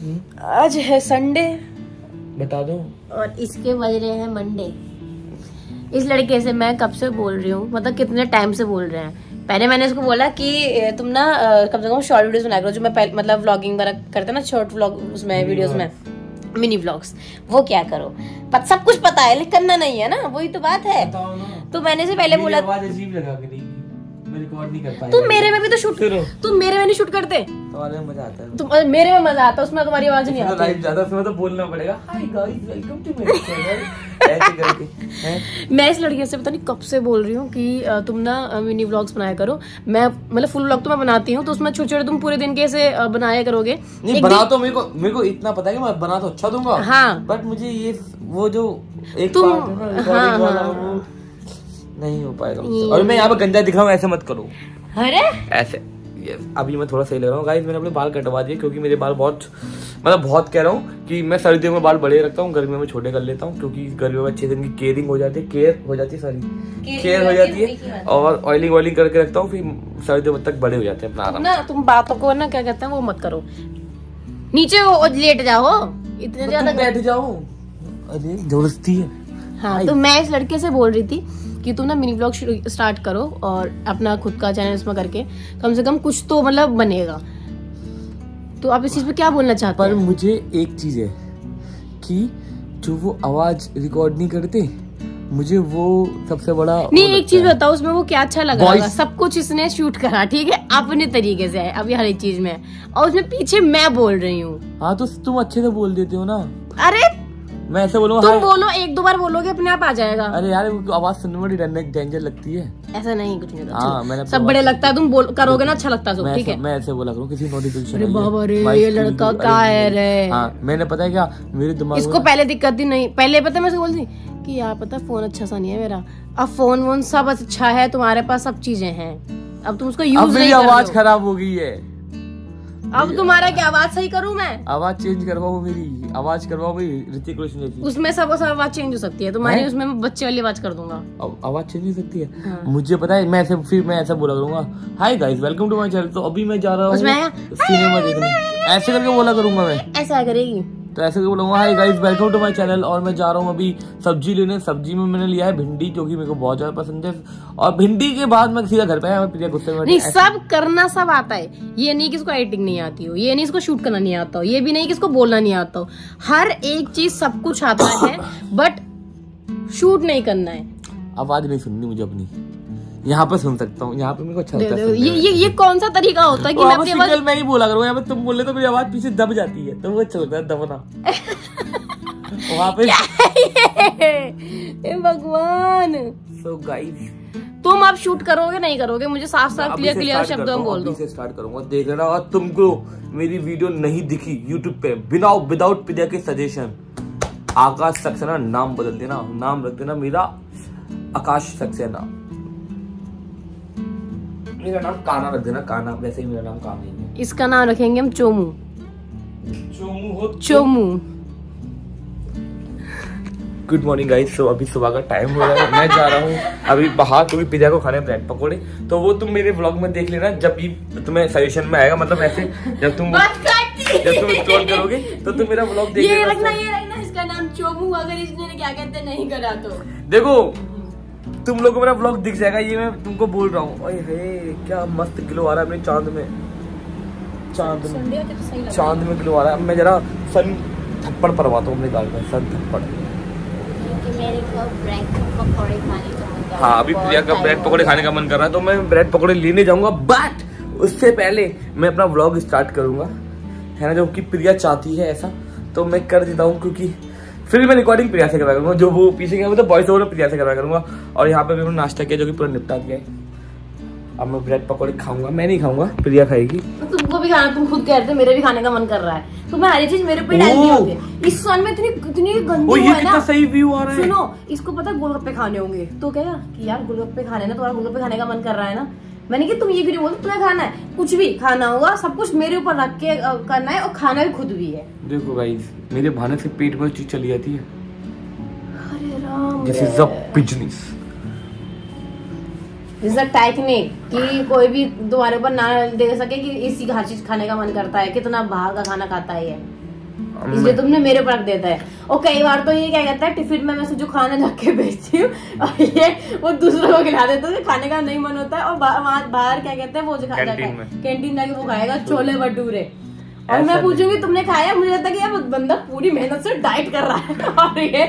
आज है संडे, बता दो, और इसके बज रहे हैं मंडे। इस लड़के से मैं कब से बोल रही हूँ, मतलब कितने टाइम से बोल रहे हैं। पहले मैंने इसको बोला कि तुम ना कम से कम शॉर्ट वीडियोस बनाया करो, जो मैं मतलब व्लॉगिंग वगैरह करते ना, शॉर्ट व्लॉग उसमें वीडियोस में, मिनी व्लॉग्स, वो क्या करो। सब कुछ पता है लेकिन करना नहीं है ना, वही तो बात है। तो मैंने से पहले बोला अजीब लगा कि मैं रिकॉर्ड नहीं कर पाया। तुम मेरे में भी तो शूट, तुम मेरे में नहीं शूट करते, तुम्हारे में मजा आता है। तुम मेरे में मजा आता है, उसमें तुम्हारी आवाज नहीं आती। लाइव ज्यादा उसमें तो बोलना पड़ेगा, hi guys welcome to my channel ऐसे करके। मैं इस लड़के से पता नहीं कब से बोल रही हूँ कि तुम ना मिनी व्लॉग्स बनाया करो। मैं मतलब फुल व्लॉग तो मैं बनाती हूँ, तो उसमें छोटे छोटे तुम पूरे दिन के ऐसे बनाया करोगे। नहीं बना तो मेरे को इतना पता है कि मैं बना तो अच्छा दूंगा, हाँ, बट मुझे ये वो जो एक तुम पार्ट है ना रिकॉर्डिंग वाला, वो नहीं हो पाएगा। और मैं यहाँ पे गंजा दिख रहा हूँ, ऐसे मत करो। अरे ऐसे अभी मैं थोड़ा सही लग रहा हूँ गाइस। मैंने अपने बाल कटवा दिए क्योंकि मेरे बाल बहुत कह रहा हूँ कि मैं सर्दियों में बाल बड़े रखता हूँ, गर्मियों में छोटे कर लेता हूँ, क्योंकि गर्मियों में अच्छे दिन की केयर हो जाती है, और ऑयलिंग करके रखता हूँ, फिर सर्दियों तक बड़े हो जाते हैं अपना आराम ना। तुम बातों को ना क्या कहते हैं वो मत करो, नीचे लेट जाओ, इतने ज्यादा बैठ जाओ। अरे जबरदस्ती है। हाँ, तो मैं इस लड़के से बोल रही थी कि तुम ना मिनी ब्लॉग स्टार्ट करो और अपना खुद का चैनल इसमें करके कम से कम कुछ तो मतलब बनेगा। तो आप इस चीज पे क्या बोलना चाहते हैं? पर मुझे एक चीज है कि जो वो आवाज रिकॉर्ड नहीं करते, मुझे वो सबसे बड़ा नहीं। एक चीज बताओ, उसमें वो क्या अच्छा लगा होगा? सब कुछ इसने शूट करा, ठीक है, अपने तरीके से है अभी हर एक चीज में, और उसमें पीछे मैं बोल रही हूँ। हाँ तो तुम अच्छे से बोल देते हो ना। अरे मैं ऐसे बोलूंगा, तुम बोलो, एक दो बार बोलोगे अपने आप आ जाएगा। अरे यार आवाज सुनने में बड़ी डेंजर लगती है। ऐसा नहीं, कुछ नहीं। हाँ, मैंने सब बड़े लगता है, तुम करोगे ना अच्छा लगता है सब, ठीक है। मैं ऐसे बोला करूँ, किसी नोटिफिकेशन। अरे बाबा रे, ये लड़का क्या है रे। हाँ, मैंने पता है क्या मेरे दिमाग इसको पहले दिक्कत ही नहीं, पहले पता मैं बोलती कि यार पता फोन अच्छा सा नहीं है मेरा। अब फोन वोन सब अच्छा है, तुम्हारे पास सब चीजें हैं, अब तुम उसको यूज नहीं कर रहे हो। आवाज खराब हो गई है, अब तुम्हारा क्या आवाज सही करूं मैं? आवाज चेंज करवाओ, मेरी आवाज करवाओ मेरी, ऋतिक रोशन जैसी। उसमें सब आवाज चेंज हो सकती है तुम्हारी, उसमें मैं बच्चे वाली आवाज कर दूंगा। आवाज चेंज हो सकती है। हाँ। मुझे पता है, मैं ऐसा बोला करूंगा, hi guys welcome to my channel. तो अभी मैं जा रहा हूँ सिनेमा देखने, ऐसे करके बोला करूंगा मैं। ऐसा करेगी तो ऐसे करके बोलूंगा, hi guys welcome to my channel, और मैं जा रहा हूँ अभी सब्जी लेने। सब्जी में मैंने लिया है भिंडी, जो कि मेरे को बहुत ज्यादा पसंद है, और भिंडी के बाद मैं सीधा घर पे आया। प्रिया गुस्से में नहीं, सब करना सब आता है। ये नहीं कि इसको एडिटिंग नहीं आती हो, ये नहीं इसको शूट करना नहीं आता हो, ये भी नहीं कि इसको बोलना नहीं आता हो। हर एक चीज सब कुछ आता है, बट शूट नहीं करना है। आवाज नहीं सुननी मुझे अपनी, यहाँ पे सुन सकता हूँ, यहाँ पे मेरे को अच्छा लगता है। ये कौन सा तरीका होता है कि मैं अपनी आवाज, मैं ही बोला करूँगा, यहाँ पे तुम बोले तो मेरी आवाज पीछे दब जाती है, तो वो अच्छा लगता है दबना। वहाँ पे भगवान। So guys, तुम आप शूट करोगे नहीं करोगे, मुझे साफ साफ क्लियर शब्दों में बोल दो। अभी से स्टार्ट करूंगा, देख लेना। और तुमको मेरी वीडियो नहीं दिखी यूट्यूब पे विदाउट प्रिया के सजेशन, आकाश सक्सेना नाम बदल देना, नाम रख देना मेरा आकाश सक्सेना। मेरा नाम काना रख देना, काना, वैसे ही मेरा नाम काना ही है। इसका नाम रखेंगे हम Chomu. Chomu. Good morning guys. So अभी सुबह का टाइम हो रहा है, मैं जा रहा हूँ अभी बाहर, क्योंकि पिज़्ज़ा को खाने ब्रेड पकौड़े। तो वो तुम मेरे व्लॉग में देख लेना, जब भी तुम्हें सजेशन में आएगा, मतलब ऐसे जब तुम स्क्रॉल करोगे तो तुम मेरा व्लॉग देख लेना। ये रखना इसका नाम चोमू, अगर इसने क्या कहते नहीं करा तो देखो तुम लोगों को मेरा व्लॉग दिख जाएगा, ये मैं तुमको बोल रहा हूँ। ओए हे क्या मस्त ग्लो आ रहा है अपने चांद में ग्लो आ रहा है। मैं जरा सन थप्पड़ परवाता हूँ अपने गाल में, सन थप्पड़। हाँ, अभी प्रिया का ब्रेड पकौड़े खाने का मन कर रहा है, तो मैं ब्रेड पकौड़े लेने जाऊंगा, बट उससे पहले मैं अपना व्लॉग स्टार्ट करूंगा, है ना, जो कि प्रिया चाहती है ऐसा, तो मैं कर देता हूँ, क्योंकि फिर मैं रिकॉर्डिंग प्रिया से करवा करूंगा, जो वो पीछे गया, मतलब वॉइस ओवर प्रिया से करवा करूंगा। और यहाँ पे मैंने नाश्ता किया, जो कि पूरा निपटा दिया है। अब मैं ब्रेड पकौड़े खाऊंगा, मैं नहीं खाऊंगा, प्रिया खाएगी। तो तुमको भी खाना, तुम खुद कह रहे थे मेरे भी खाने का मन कर रहा है, तो मैं हर चीज मेरे पे डालनी होती है। इस सन में इतनी गंदी है ना, सही व्यू आ रहा है। सुनो, इसको पता गोलगप्पे खाने होंगे, तो क्या कि यार गोलगप्पे खाने ना, तुम्हारा गोलगप्पे खाने का मन कर रहा है ना। मैंने कि तुम ये क्यों बोलते, तुम्हें खाना है, कुछ भी खाना होगा, सब कुछ मेरे ऊपर रख के करना है, और खाना भी खुद भी है। देखो गाइस, मेरे भाने से पेट में चीज चली जाती है। अरे Ram, this is a business, this is a technique, कि कोई भी तुम्हारे ऊपर ना दे सके कि इसी हर चीज खाने का मन करता है, कितना बाहर का खाना खाता है ये। इसलिए तुमने मेरे पर रख देता है। और कई बार तो ये क्या कहता है, टिफिन में मैं से जो खाना रख के भेजती हूँ और ये वो दूसरों को खिला देता है, खाने का नहीं मन होता है। और बाहर क्या कहते हैं वो कैंटीन जाके वो खाएगा छोले भटूरे, और मैं पूछूंगी तुमने खाया, मुझे लगता है कि यार बंदा पूरी मेहनत से डाइट कर रहा है और ये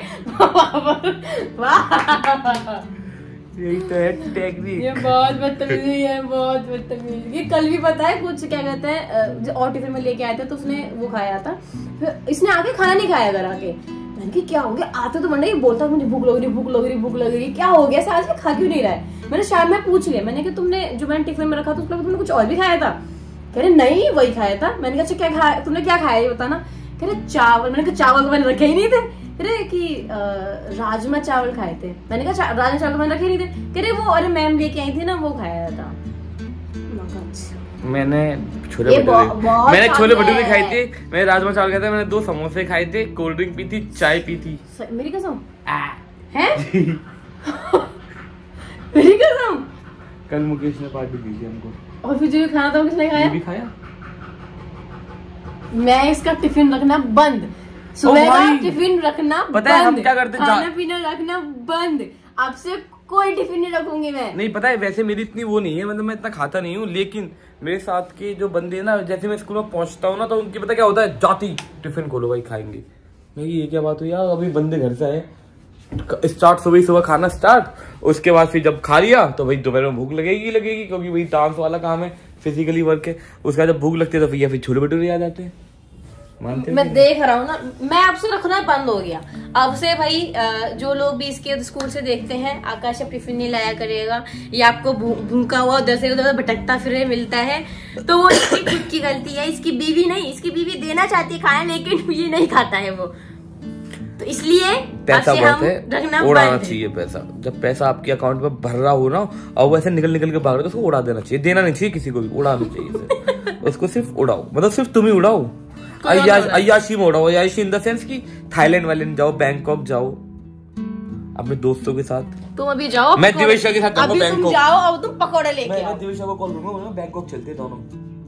यही तो है टेक्निक। ये बहुत बदतमीजी है, बहुत बदतमीजी। ये कल भी पता है कुछ क्या कहते हैं और टिफिन में लेके आए थे तो उसने वो खाया था, फिर इसने आके खाना नहीं खाया घर आके। मैंने कि क्या हो गया, आते तो मंडे बोलता मुझे भूख लग रही भूख लग रही भूख लग रही, क्या हो गया आज खा क्यों नहीं रहा है। मैंने शाम में पूछ लिया, मैंने कि तुमने जो मैंने टिफिन में रखा था उसमें तुमने कुछ और भी खाया था? कह रहे नहीं वही खाया था। मैंने कहा अच्छा क्या खाया तुमने, क्या खाया ये बताना। कह रहे चावल। मैंने कहा चावल तो मैंने रखे ही नहीं थे। कह रहे कि राजमा चावल खाए थे। मैंने कहा राजमा चावल मैंने रखे नहीं थे। कह रहे वो अरे मैम लेके आई थी ना वो खाया था। मैंने छोले भटूरे खाए थे, मैंने राजमा चावल खाए थे, मैंने 2 समोसे खाए थे, कोल्ड ड्रिंक पी थी, चाय पी थी। मेरी कसम है मेरी कसम। कल मुकेश ने पार्टी दी थी हमको। और फिर जो खाना था वो किसने खाया? भी खाया। मैं इसका टिफिन रखना बंद, सुबह का टिफिन रखना पता है हम क्या करते, खाना पीना रखना बंद। अब से कोई टिफिन नहीं रखूंगी मैं। नहीं पता है वैसे मेरी इतनी वो नहीं है, मतलब मैं इतना खाता नहीं हूँ, लेकिन मेरे साथ के जो बंदे ना, जैसे मैं स्कूल में पहुंचता हूँ ना तो उनकी पता क्या होता है, जाती टिफिन खोलो भाई खाएंगे। मैं ये क्या बात हुई यार, अभी बंदे घर से आए, स्टार्ट सुबह खाना स्टार्ट, उसके बाद फिर जब खा लिया तो भाई दोपहर में भूख लगेगी क्योंकि भाई डांस वाला काम है, फिजिकली वर्क है। उसके बाद जब भूख लगती है तो फिर छोले भटूरे आ जाते हैं। मैं देख रहा हूँ ना, मैं आपसे रखना बंद हो गया। अब से भाई जो लोग भी इसके स्कूल से देखते हैं, आकाश अब टिफिन नहीं लाया करेगा, या आपको भूखा हुआ उधर से उधर भटकता फिर मिलता है तो वो इसकी खुद की गलती है, इसकी बीवी नहीं। इसकी बीवी देना चाहती है खाना लेकिन ये नहीं खाता है वो, तो इसलिए पैसा बहुत है, उड़ाना चाहिए पैसा। जब पैसा आपके अकाउंट में भर रहा हो ना और वो ऐसे निकल के भाग रहा है तो उसको उड़ा देना चाहिए, देना नहीं चाहिए किसी को भी, उड़ाना चाहिए उसको सिर्फ उड़ाओ, मतलब सिर्फ तुम ही उड़ाओ, अय्याशी में उड़ाओ। अय्याशी इन द सेंस कि थाईलैंड वाले जाओ, बैंकॉक जाओ अपने दोस्तों के साथ। तुम अभी जाओ, मैं दिवेशा के साथ अभी तुम जाओ और तुम पकौड़े लेके आओ। मैं दिवेशा को कॉल करूंगा, बैंकॉक चलते दोनों,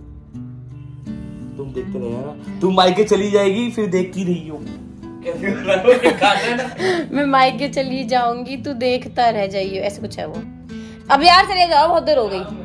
तुम देखते रहना। तुम मायके चली जाएगी फिर देखती रही हो मैं मायके चली जाऊंगी तू देखता रह जाइयो, ऐसे कुछ है वो। अब यार चले जाओ, बहुत देर हो गई।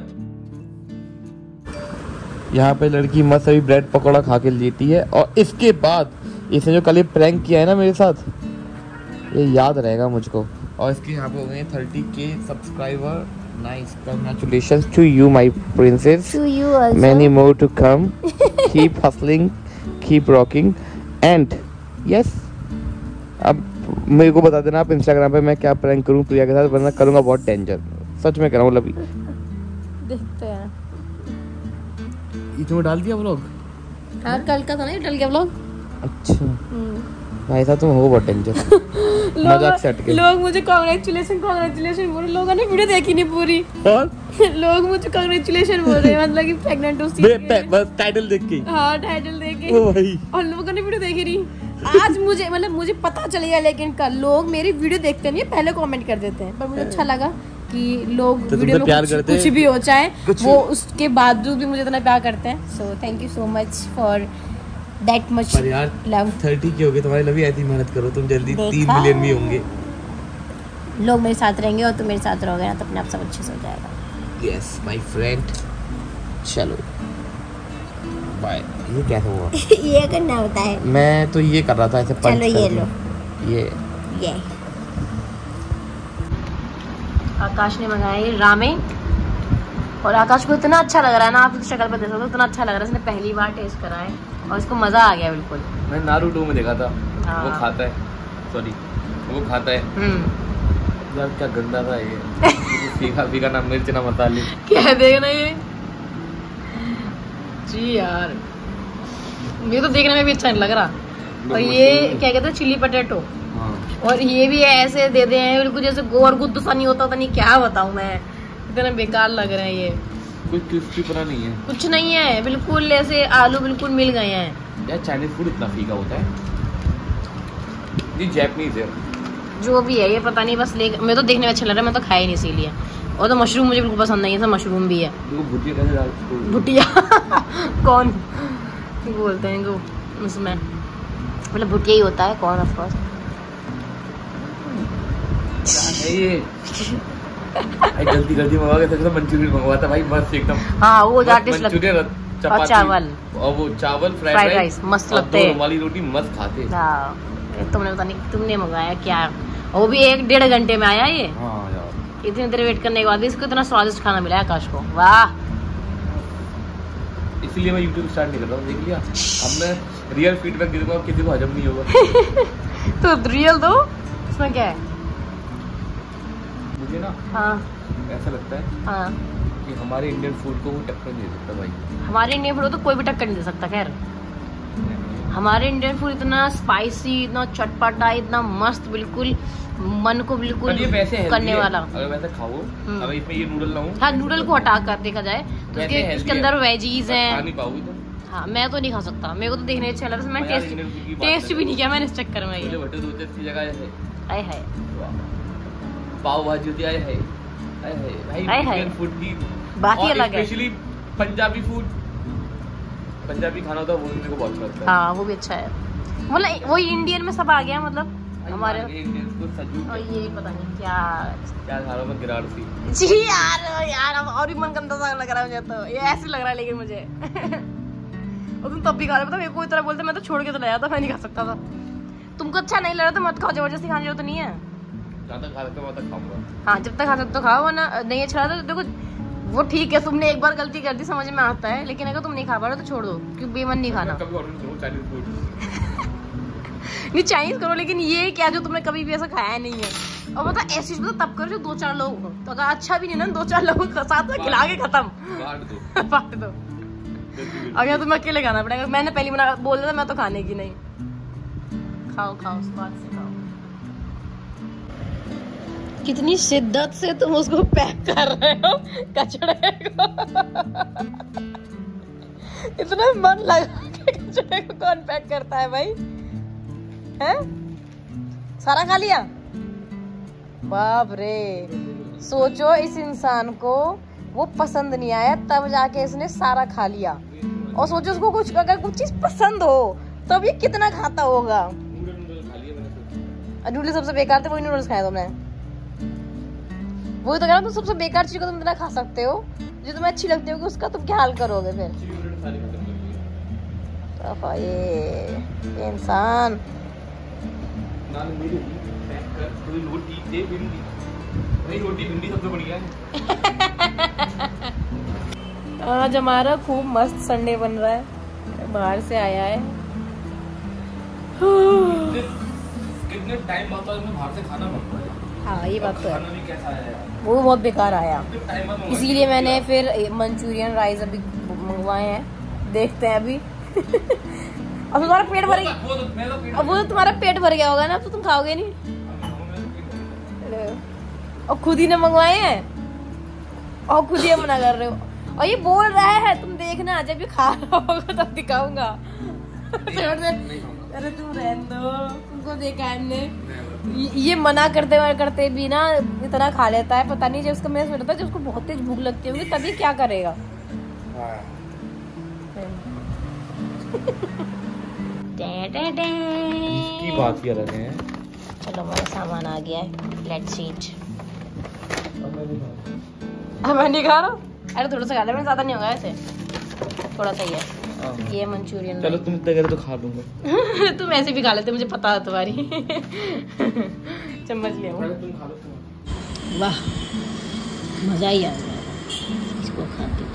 यहाँ पे लड़की मस्त अभी ब्रेड पकौड़ा खा के लेती है, और इसके बाद इसने जो कल प्रैंक किया है ना मेरे साथ, ये याद रहेगा मुझको। और इसके यहाँ पे हो गए 30K subscriber. Nice, congratulations to you my princess, to you also, many more to come, keep hustling, keep rocking and yes. अब मेरे को बता देना आप इंस्टाग्राम पे मैं क्या प्रैंक करूँ प्रिया के साथ, वरना करूँगा बहुत डेंजर, सच में कर रहा हूँ। मतलब देखते हैं इसमें डाल दिया व्लॉग। हाँ कल का था ना, डल गया व्लॉग। अच्छा भाई साहब तुम हो बहुत डेंजर। मजाक से हटके लोग मुझे कांग्रेचुलेशन बोल रहे, लोगों ने वीडियो देखी नहीं पूरी। और लोग मुझे कांग्रेचुलेशन बोल रहे हैं, मतलब कि प्रेग्नेंट हो बस टाइटल देख के। हाँ टाइटल देख के, ओ भाई, और लोगों ने वीडियो देखी नहीं। आज मुझे मतलब मुझे पता चल गया, लेकिन कल लोग मेरी वीडियो देखते नहीं, पहले कमेंट कर देते हैं। पर मुझे अच्छा लगा कि लोग तो वीडियो में प्यार करते कुछ भी हो चाहे वो, उसके बावजूद भी मुझे इतना प्यार करते हैं। So thank you so much for that much love. 30 के हो गए तुम्हारे लव, ऐसी मेहनत करो तुम, जल्दी 3 मिलियन भी होंगे। लोग मेरे साथ रहेंगे और तुम मेरे साथ रहोगे ना तो अपने आप सब अच्छे से हो जाएगा। यस माय फ्रेंड, चलो बाय। ये क्या हुआ? ये करना होता है, मैं तो ये कर रहा था ऐसे। चलो ये लो, ये आकाश ने मंगाया रामेन, और आकाश को इतना अच्छा लग रहा है ना, आप शक्ल पर देख सकते हो, इतना अच्छा लग रहा है। इसने पहली बार टेस्ट करा है और इसको मजा आ गया बिल्कुल। मैंने नारुतो में देखा था। हाँ। वो खाता है, सॉरी वो खाता है। यार क्या गंदा था ये। फीका फीका ना मिर्च ना मसाले, क्या देखना ये जी यार, ये तो देखने में भी अच्छा नहीं लग रहा। और ये क्या कहते हैं, चिली पटेटो। और ये भी ऐसे दे दे हैं बिल्कुल जैसे गोर गुद्द सा नहीं होता, नहीं क्या बताऊं मैं, इतना बेकार लग रहा है ये। कोई क्रिस्पी पना नहीं है, कुछ नहीं है, बिल्कुल ऐसे आलू बिल्कुल मिल गए हैं। यार चाइनीज फूड इतना फीका होता है, ये जापानीज है जो भी है ये पता नहीं, बस मैं तो देखने में अच्छा लग रहा है, मैं तो खाया ही नहीं इसीलिए। और तो मशरूम मुझे बिल्कुल पसंद नहीं है, मशरूम भी है। भुटिया कौन बोलते हैं उसमें मतलब भुटिया ही होता है कॉर्न ऑफ कोर्स। ये गलती मंगवा के तो मंचूरियन मंगवा था भाई, मस्त एकदम। हाँ वो टेस्ट लगता है। और चावल, और वो चावल फ्राइड राइस मस्त लगते हैं, रुमाली रोटी मस्त खाते। हाँ तुमने पता नहीं तुमने मंगाया क्या, वो भी 1-1.5 घंटे में आया ये। हाँ यार इतनी देर वेट करने के बाद इसको इतना स्वादिष्ट खाना मिला आकाश को, वाह। इसलिए मैं YouTube स्टार्ट नहीं कर रहा हूँ, देख लिया। अब मैं रियल फीडबैक दे दूंगा, किसी को हजम नहीं होगा। तो रियल दो, इसमें क्या है? मुझे ना हाँ ऐसा लगता है हाँ कि हमारे इंडियन फूड को वो टक्कर नहीं दे सकता भाई। हमारे इंडियन फूड तो कोई भी टक्कर नहीं दे सकता। खैर हमारे इंडियन फूड इतना स्पाइसी, इतना चटपटा, इतना मस्त, बिल्कुल मन को बिल्कुल करने वाला। अगर वैसे खाओ, अगर इसमें ये नूडल ना हो। हाँ नूडल को हटा कर देखा जाए तो इसके अंदर वेजीज हैं। खा नहीं पाओगी तो? हाँ मैं तो नहीं खा सकता, मेरे को तो देखने अच्छा लगा, मैं टेस्ट भी नहीं किया मैंने इस चक्कर में। ये भट्टे दूध की जगह है, आए हाय पाव भाजी होती है, भाई इंडियन फूड की बात ही अलग है। स्पेशली पंजाबी फूड, पंजाबी खाना होता है वो मेरे को बहुत अच्छा लगता है। हाँ वो भी अच्छा है, मतलब वही इंडियन में सब आ गया, मतलब हमारे इंडियन को सजू। और ये पता नहीं क्या खा रहा हूं मैं, गिराड़ सी। जी यार अब और भी मन गंदा सा लग रहा है मुझे, तो ये ऐसे लग रहा है लेकिन मुझे। और तुम तब भी खा रहे हो, पता मेरे को इतना बोलते मैं तो छोड़ के तो लाया था, मैं नहीं खा सकता था। तुमको अच्छा नहीं लग रहा तो मत खाओ, जबरदस्ती खाने की जरूरत नहीं है। जब तक खा सकते हो तब तक खाऊंगा। हाँ जब तक खा सकते हो खाओ, वरना नहीं अच्छा तो देखो वो ठीक है, तुमने एक बार गलती कर दी समझ में आता है, लेकिन अगर तुम नहीं खा पा रहे तो छोड़ दो, क्योंकि बेमन नहीं खाना। कभी ऑर्डर करो चाइनीज फूड। नहीं चाइनीज करो, लेकिन ये क्या जो तुमने कभी भी ऐसा खाया नहीं है। और पता ऐसी चीज तब करो जो 2-4 लोग हो, तो अगर अच्छा भी नहीं ना 2-4 लोगों के साथ में खिला के खत्म बांट दो। अगर तुम्हें अकेले खाना पड़ेगा, मैंने पहली बना बोल दिया था मैं तो खाने की नहीं। खाओ खाओ स्वाद से खाओ। कितनी शिद्दत से तुम उसको पैक कर रहे हो कचड़े को। इतना मन लगा के कचड़े को कौन पैक करता है भाई, हैं? सारा खा लिया? बाप रे, सोचो इस इंसान को वो पसंद नहीं आया तब जाके इसने सारा खा लिया, और सोचो उसको कुछ अगर कुछ चीज पसंद हो तब ये कितना खाता होगा। नूडल्स सबसे बेकार थे, वही नूडल्स खाए तुमने। वही तो कह रहा हूं, तुम सबसे बेकार चीज को तुम इतना खा सकते हो, जो तुम्हें अच्छी लगती होगी उसका तुम क्या हाल करोगे फिर। ये इंसान आज हमारा खूब मस्त संडे बन रहा है, बाहर से आया है। कितने टाइम बाद बाहर से खाना बनता है। हाँ ये बात तो है, भी कैसा आया? वो बहुत बेकार आया, इसीलिए मैंने फिर मंचूरियन राइस अभी मंगवाए हैं, देखते हैं अभी। अब तुम्हारा पेट भर गया, अब वो तुम्हारा पेट भर गया होगा ना, तो तुम खाओगे नहीं। और खुद ही ने मंगवाए हैं और खुद ही मना कर रहे हो, और ये बोल रहा है तुम देखना जब ये खा रहा होगा तब दिखाऊंगा। अरे तुम रहने दो, तुमको देखा है हमने, ये मना करते भी ना इतना खा लेता है, पता नहीं जब उसको मैं सोचता जब उसको बहुत तेज भूख लगती होगी तभी क्या करेगा। की बात किया रहे हैं। चलो हमारा सामान आ गया है, लेट्स ईट। मैं नहीं खा रहा, अरे थोड़ा सा खा ले, मैं ज्यादा नहीं होगा ऐसे, थोड़ा सा ही है। ये मंचूरियन, चलो तुम इतना करे तो खा लूंगा। तुम ऐसे भी खा लेते, मुझे पता है तुम्हारी। चम्मच ले तुम खा लो। वाह मजा ही आ गया इसको खा के।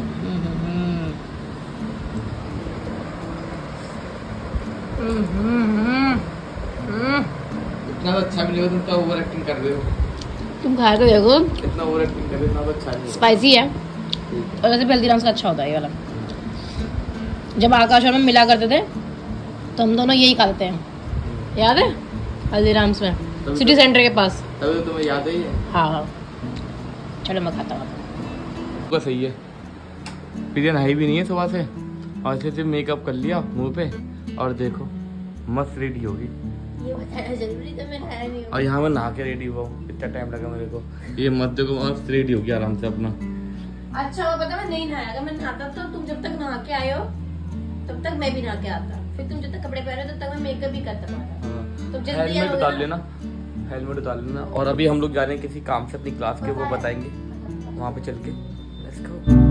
इतना अच्छा भी नहीं, तुम तो ओवर एक्टिंग कर रहे हो। तुम खा के देखो, इतना ओवर एक्टिंग कर रहे हो, अच्छा नहीं, स्पाइसी है। और वैसे भी हल्दीराम्स का अच्छा होता है ये वाला। जब आकाश और मैं मिला करते थे तो हम दोनों यही खाते हैं, याद है हल्दीराम्स में, सिटी सेंटर के पास। तभी तो तुम्हें याद है। हाँ चलो मैं खाता हूँ। तो सही है, प्रिया नहाई भी नहीं है सुबह से, और अच्छे से मेकअप कर लिया मुंह पे, और देखो मस्त रेडी होगी। ये बताया जरूरी था, मैं नहाया नहीं हूँ। और यहाँ मैं नहा के रेडी हुआ हूँ, इतना टाइम लगा मेरे को। ये मत देखो, मस्त रेडी होगी आराम से अपना। अच्छा वो पता मैं नहीं नहाया, अगर मैं नहाता तो तुम जब तक नहा के आए हो तब तक मैं भी नहा के आता, फिर तुम जब तक कपड़े पहनो तब तक मैं मेकअप भी करता हूँ। तुम जल्दी हेलमेट उतार लेना, हेलमेट उतार लेना। और अभी हम लोग जा रहे हैं किसी काम से अपनी क्लास के, वो बताएंगे वहाँ पे चल के। लेट्स गो।